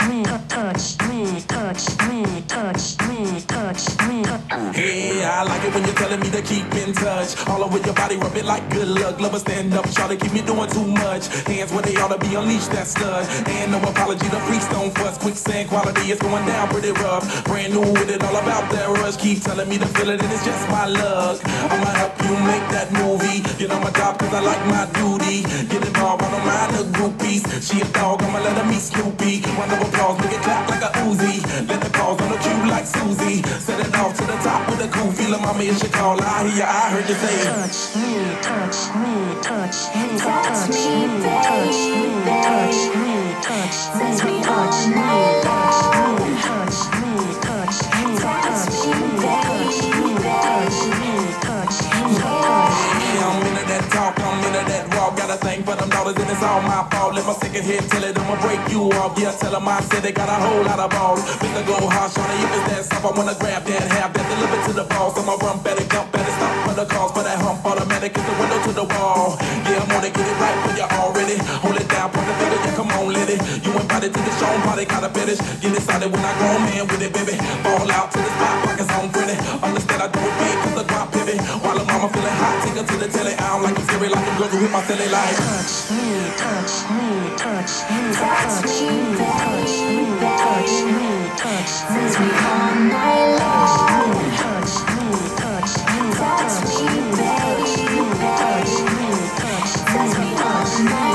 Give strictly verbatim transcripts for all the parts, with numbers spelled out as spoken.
me, touch me, touch me, touch me, touch me. Yeah, I like it when you're telling me to keep in touch. All over your body, rub it like good luck. Love her stand up, try to keep me doing too much. Hands where they ought to be, unleash that stud. And no apology, the freaks don't fuss. Quicksand quality is going down pretty rough. Brand new with it, all about that rush. Keep telling me to feel it, and it's just my luck. I'ma help you make that movie. You know my job, cause I like my duty. Get involved, I don't mind the groupies. She a dog, I'ma let her meet Snoopy. Round of applause, make it clap like a Uzi. Let the calls on the cue like Susie. Set it off to the top with a cool feeling. Mama, it's your call. I hear ya, I heard you say touch me, touch me, touch me, touch me, touch me, touch me, touch me, touch me, touch me, touch me, touch me, touch me, touch me, touch me, touch me, touch me, touch me. I'm into that talk, I'm into that walk. Got a thing for them dollars and it's all my fault. Let my second head tell it, I'ma break you off. Yeah, tell them I said they got a whole lot of balls. Make a go hard, shawty, if it's that stuff, I wanna grab that, have that, deliver to the boss. I'ma run better, jump better, stop for the calls, for that hump, automatic, is the window to the wall. Yeah, I'm gonna get it right when you're already. Hold it down, point the finger, yeah, come on, let it. You invited to the show, party, gotta finish. Get it started when I grow man with it, baby. Ball out to the spot, pockets on pretty. Understand I do it big, cause the drop pivot. While the mama feeling hot, take her to the telly. I don't like them scary, like them girls who hit my silly like touch me, touch me, touch me, touch me, touch me, touch me, touch me, touch me all night long. Touch me, touch me, touch me, touch me, touch me, touch me, touch me, touch me,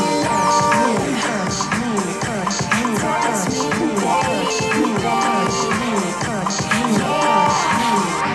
touch me, touch me, touch me, touch me, touch me, touch me, touch me.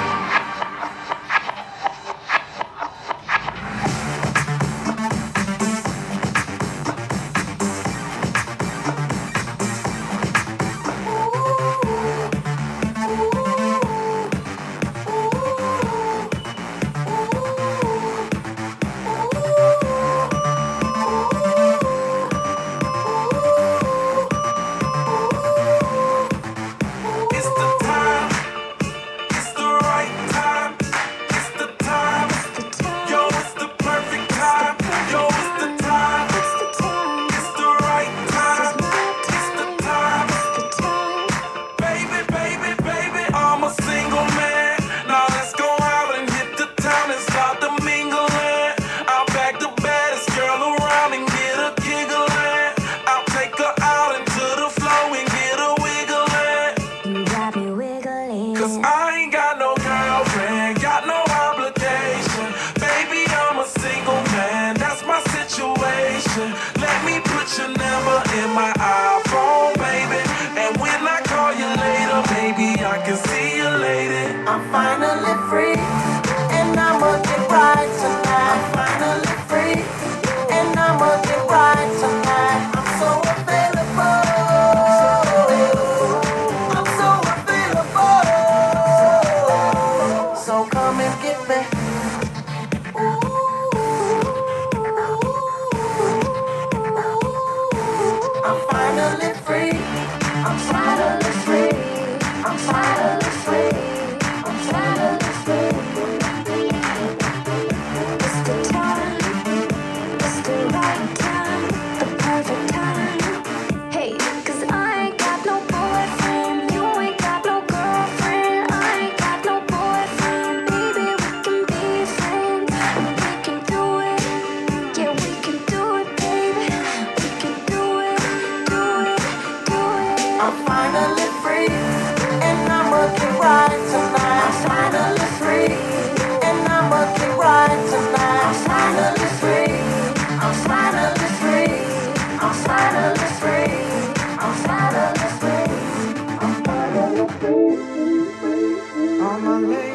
On my leg.